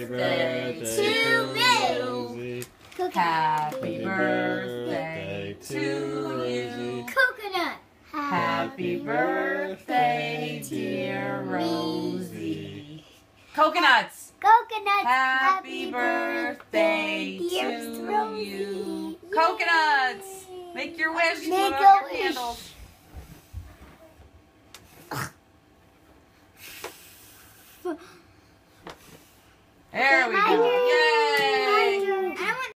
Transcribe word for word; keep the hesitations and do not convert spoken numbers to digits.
birthday to me. Happy birthday to you. Coconut. Happy birthday, dear Rosie. Coconuts. Coconut. Happy birthday to you. Coconuts. Make your wish. Make Put a out your wish. candles.